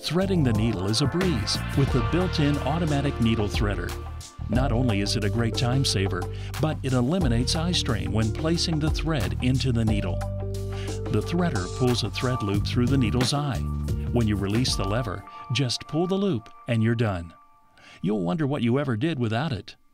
Threading the needle is a breeze with the built-in automatic needle threader. Not only is it a great time saver, but it eliminates eye strain when placing the thread into the needle. The threader pulls a thread loop through the needle's eye. When you release the lever, just pull the loop and you're done. You'll wonder what you ever did without it.